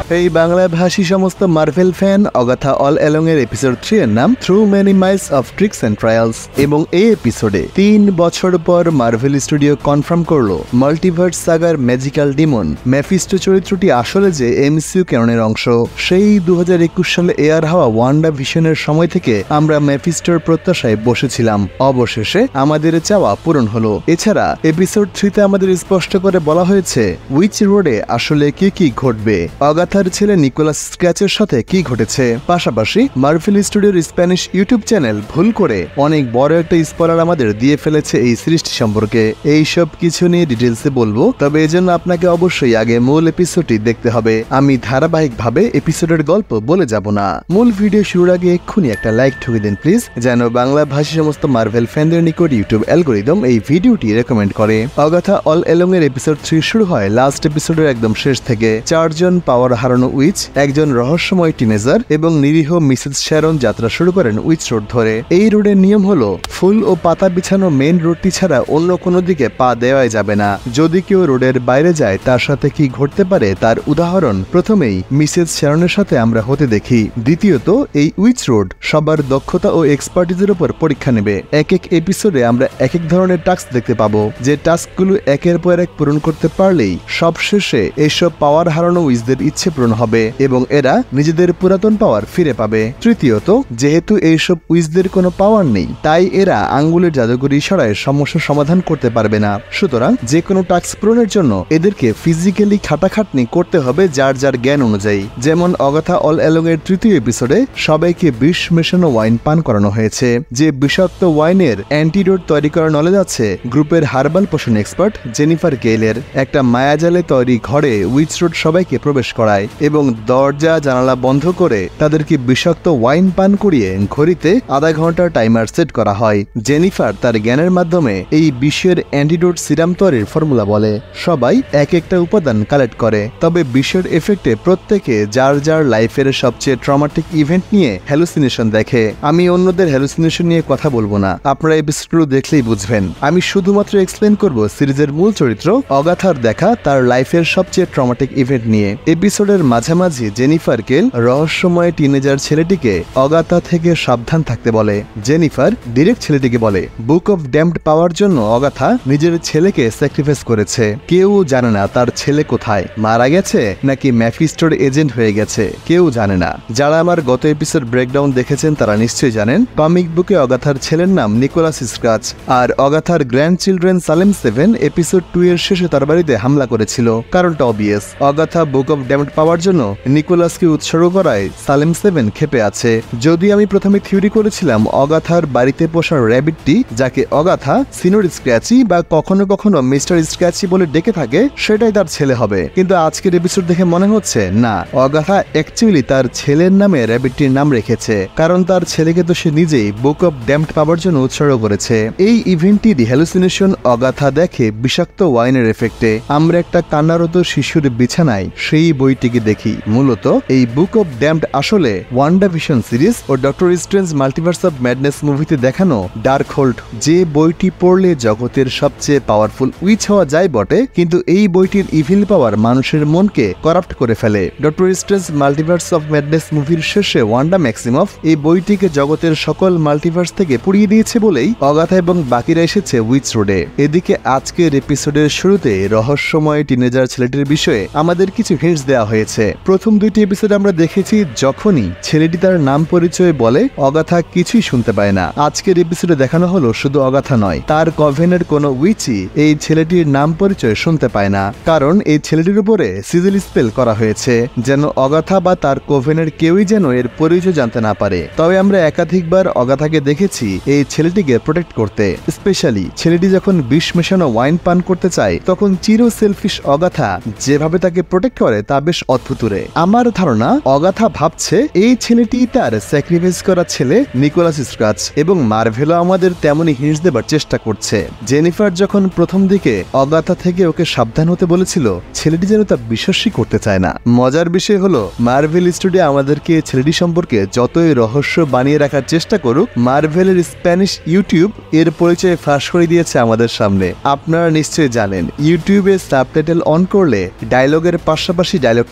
এই বাংলা ভাষী সমস্ত Marvel fan, Agatha all along এর এপিসোড 3 এর নাম through many miles of tricks and trials. এবং এই এপিসোডে 3 বছর পর মার্ভেল স্টুডিও কনফার্ম করলো মাল্টিভার্স সাগার ম্যাজিক্যাল ডিমন মেফিস্টো চরিত্রটি আসলে যে এমসিইউ ক্যাননের অংশ। সেই 2021 সালে এয়ার হওয়া ওয়ান্ডা ভিশনের সময় থেকে আমরা মেফিস্টোর প্রত্যাশায় বসেছিলাম। অবশেষে আমাদের চাওয়া পূরণ হলো। এছাড়া এপিসোড 3 তে আমাদের স্পষ্ট করে বলা হয়েছে উইচ রোডে আসলে কি ঘটবে, অগাথার ছেলে নিকোলাস স্ক্র্যাচের সাথে কি ঘটেছে। পাশাপাশি মার্ভেল স্টুডিওর স্প্যানিশ ইউটিউব চ্যানেল ভুল করে অনেক বড় একটা স্পয়লার আমাদের দিয়ে ফেলেছে এই সৃষ্টি সম্পর্কে। এই সব কিছু নিয়ে ডিটেলসে বলবো, তবে এজন্য আপনাকে অবশ্যই আগে মূল এপিসোডটি দেখতে হবে। আমি ধারাবাহিকভাবে এপিসোডের গল্প বলে যাব না। মূল ভিডিও শুরুর আগে এক্ষুনি একটা লাইক ঠুকে দিন প্লিজ, যেন বাংলা ভাষী সমস্ত মার্ভেল ফ্যানদের নিকট ইউটিউব অ্যালগরিদম এই ভিডিওটি রেকমেন্ড করে। অগাথা অল অ্যালং এর এপিসোড 3 শুরু হয় লাস্ট এপিসোডের একদম শেষ থেকে। 4 জন পাওয়ার হারানো উইচ, একজন রহস্যময় টিনেজার এবং নিরীহ মিসেস শ্যারন যাত্রা শুরু করেন উইচ রোড ধরে। এই রোডের নিয়ম হলো ফুল ও পাতা বিছানো মেইন রোডটি ছাড়া অন্য কোনো দিকে পা দেওয়াই যাবে না। যদি কেউ রোডের বাইরে যায় তার সাথে কি ঘটতে পারে তার উদাহরণ প্রথমেই মিসেস শ্যারনের সাথে আমরা হতে দেখি। দ্বিতীয়ত, এই উইচ রোড সবার দক্ষতা ও এক্সপার্টিজের উপর পরীক্ষা নেবে। এক এপিসোডে আমরা এক ধরনের টাস্ক দেখতে পাবো, যে টাস্কগুলো একের পর এক পূরণ করতে পারলেই সবশেষে এইসব পাওয়ার হারানো উইচদের ইচ্ছে পূরণ হবে এবং এরা নিজেদের পুরাতন পাওয়ার ফিরে পাবে। তৃতীয়ত, যেহেতু এইসব উইচদের কোনো পাওয়ার নেই, তাই এরা আঙ্গুলের জাদুঘরি ইশারায় সমস্যার সমাধান করতে পারবে না। সুতরাং যে কোনো টাস্ক পূরণের জন্য এদেরকে ফিজিক্যালি খাটাখাটনি করতে হবে যার যার জ্ঞান অনুযায়ী। যেমন অগাথা অল অ্যালং এর 3য় এপিসোডে সবাইকে বিষ মেশানো ওয়াইন পান করানো হয়েছে। যে বিষাক্ত ওয়াইনের অ্যান্টিডোট তৈরি করার নলেজ আছে গ্রুপের হার্বাল পোষণ এক্সপার্ট জেনিফার কেইলের। একটা মায়াজালে তৈরি ঘরে উইচ রোড সবাইকে প্রবেশ করায় এবং দরজা জানালা বন্ধ করে তাদেরকে বিষাক্ত ওয়াইন পান করিয়ে ঘড়িতে আধা ঘন্টার টাইমার সেট করা হয়। জেনিফার তার জ্ঞানের মাধ্যমে এই বিষের অ্যান্টিডোট সিরাম তৈরির ফর্মুলা বলে। সবাই এক একটা উপাদান কালেক্ট করে, তবে বিষের এফেক্টে প্রত্যেকে যার যার লাইফের সবচেয়ে ট্রমাটিক ইভেন্ট নিয়ে হ্যালুসিনেশন দেখে। আমি অন্যদের হ্যালুসিনেশন নিয়ে কথা বলবো না, আপনারা এপিসোডগুলো দেখলেই বুঝবেন। আমি শুধুমাত্র এক্সপ্লেন করব সিরিজের মূল চরিত্র অগাথার দেখা তার লাইফের সবচেয়ে ট্রমাটিক ইভেন্ট নিয়ে। এপিসোডের মাঝামাঝি জেনিফার কেল রহস্যময় টিনেজার ছেলেটিকে অগাথা থেকে সাবধান থাকতে বলে। জেনিফার ডিরেক্ট ছেলেটিকে বলে বুক অফ ড্যাম্পড পাওয়ার জন্য অগাথা নিজের ছেলেকে স্যাক্রিফাইস করেছে। কেউ জানে না তার ছেলে কোথায়, মারা গেছে নাকি ম্যাফিস্টোর এজেন্ট হয়ে গেছে, কেউ জানে না। যারা আমার গত এপিসোড ব্রেকডাউন দেখেছেন তারা নিশ্চয়ই জানেন কমিক বুকে অগাথার ছেলের নাম নিকোলাস স্ক্র্যাচ। আর অগাথার গ্র্যান্ড চিলড্রেন সালেম 7 এপিসোড 2 এর শেষে তার বাড়িতে হামলা করেছিল। কারণটা obvious, Agatha book of damned power জন্য নিকোলাসকে উৎসর্গ করায় সালেম 7 ক্ষেপে আছে। যদি আমি প্রথমে থিওরি করেছিলাম অগাথার বাড়িতে পোষা র্যাবিটটি, যাকে অগাথা সিনিয়র স্ক্র্যাচি বা কখনো কখনো মিস্টার স্ক্র্যাচি বলে ডেকে থাকে, সেটাই তার ছেলে হবে। কিন্তু আজকের এপিসোড দেখে মনে হচ্ছে না, অগাথা অ্যাকচুয়ালি তার ছেলের নামে র্যাবিটটির নাম রেখেছে, কারণ তার ছেলেকে তো সে নিজেই বুক অফ ড্যাম্পড পাওয়ার জন্য উৎসর্গ করেছে। এই ইভেন্টটি হ্যালুসিনেশন অগাথা দেখে বিষাক্ত ওয়াইনের এফেক্টে। আমরা একটা কান্নারত শিশুর বিছানায় সেই বইটিকে দেখি। মূলত এই বুক অফ ড্যাম্পড আসলে ওয়ান্ডা ভিশন সিরিজ ও Doctor Strange Multiverse of Madness মুভিতে দেখানো ডার্ক হোল্ড, যে বইটি পড়লে জগতের সবচেয়ে পাওয়ারফুল উইচ হওয়া যায় বটে, কিন্তু এই বইটির ইভিল পাওয়ার মানুষের মনকে করাপ্ট করে ফেলে। Doctor Strange Multiverse of Madness মুভির শেষে ওয়ান্ডা ম্যাক্সিমফ এই বইটিকে জগতের সকল মাল্টিভার্স থেকে পুড়িয়ে দিয়েছে বলেই অগাথা এবং বাকিরা এসেছে উইচ রোডে। এদিকে আজকের এপিসোডের শুরুতে রহস্যময় টিনেজার ছেলেটির বিষয়ে আমাদের কিছু হিন্টস দেওয়া হয়েছে। প্রথম 2টি এপিসোডে আমরা দেখেছি যখনই ছেলেটি তার নাম পরিচয় বলে অগাথা কিছুই শুনতে পায় না। আজকের এপিসোডে দেখানো হলো শুধু অগাথা নয়, তার কভেনের কোনো উইচই এই ছেলেটির নাম পরিচয় শুনতে পায় না, কারণ এই ছেলেটির উপরে সিজিল স্পেল করা হয়েছে যেন অগাথা বা তার কোভেনের কেউই যেন এর পরিচয় জানতে না পারে। তবে আমরা একাধিকবার অগাথাকে দেখেছি এই ছেলেটিকে প্রোটেক্ট করতে। স্পেশালি ছেলেটি যখন বিষ মেশানো ওয়াইন পান করতে চায় তখন চির সেলফিশ অগাথা যেভাবে তাকে প্রোটেক্ট করে তা বেশ অদ্ভুতুরে। আমার ধারণা অগাথা ভাবছে এই ছেলেটি তার স্যাক্রিফাইস করা ছেলে নিকোলাস স্ক্র্যাচ, এবং মার্ভেলও আমাদের তেমনই হিন্টস দেবার চেষ্টা করছে। জেনিফার যখন প্রথম দিকে অগাথা থেকে ওকে সাবধান হতে বলেছিল, ছেলেটি যেন তা বিশ্বাসই করতে চায় না। মজার বিষয় হলো মার্ভেল স্টুডিও আমাদেরকে ছেলেটি সম্পর্কে যতই রহস্য বানিয়ে রাখার চেষ্টা করুক, মার্ভেলের স্প্যানিশ ইউটিউব এর পরিচয় ফাঁস করে দিয়েছে আমাদের সামনে। আপনারা নিশ্চয়ই জানেন ইউটিউবে সাবটাইটেল অন করলে ডায়লগের পাশাপাশি ডায়লগটা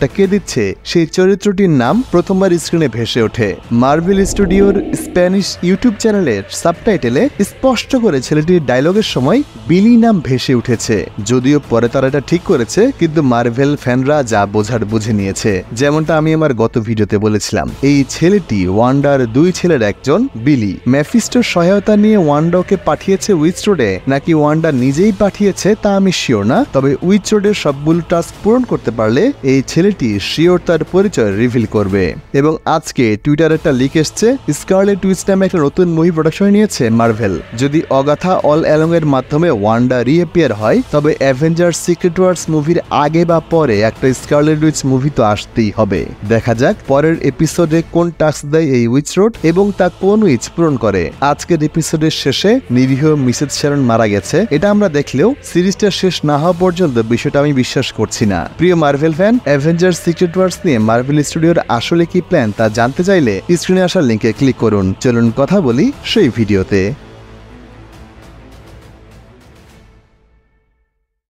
ভয়েসটা কে দিচ্ছে সেই চরিত্রটির নাম প্রথমবার স্ক্রিনে ভেসে ওঠে। মার্ভেল স্টুডিওর স্প্যানিশ ইউটিউব চ্যানেলের সাবটাইটেলে স্পষ্ট করে ছেলেটির ডায়লগের সময় বিলি নাম ভেসে উঠেছে। যদিও পরে তারা এটা ঠিক করেছে, কিন্তু মার্ভেল ফ্যানরা যা বোঝার বুঝে নিয়েছে। যেমনটা আমি আমার গত ভিডিওতে বলেছিলাম, এই ছেলেটি ওয়ান্ডার দুই ছেলের একজন বিলি। ম্যাফিস্টোর সহায়তা নিয়ে ওয়ান্ডাকে পাঠিয়েছে উইচ রোডে, নাকি ওয়ান্ডা নিজেই পাঠিয়েছে তা আমি শিওর না। তবে উইচ রোডের সবগুলো টাস্ক পূরণ করতে পারলে এই ছেলেটি শিওর তার পরিচয় রিভিল করবে। এবং আজকে টুইটারে একটা লিক এসছে, স্কারলেট উইচ নামে একটা নতুন মুভি প্রোডাকশন নিয়েছে মার্ভেল। যদি অগাথা অল অ্যালং এর মাধ্যমে ওয়ান্ডা রিঅ্যাপিয়ার হয়, তবে অ্যাভেঞ্জার্স সিক্রেট ওয়ার্স মুভির আগে বা পরে একটা স্কারলেট উইচ মুভি তো আসতেই হবে। দেখা যাক পরের এপিসোডে কোন টাস্ক দেয় এই উইচ রোড এবং তা কোন উইচ পূরণ করে। আজকের এপিসোডের শেষে নিরীহ মিসেস শ্যারন মারা গেছে, এটা আমরা দেখলেও সিরিজটা শেষ না হওয়া পর্যন্ত বিষয়টা আমি বিশ্বাস করছি না। প্রিয় Marvel fan, Avengers Secret Wars নিয়ে মার্ভেল স্টুডিওর আসলে কি প্ল্যান তা জানতে চাইলে স্ক্রিনে আসার লিঙ্কে ক্লিক করুন। চলুন কথা বলি সেই ভিডিওতে।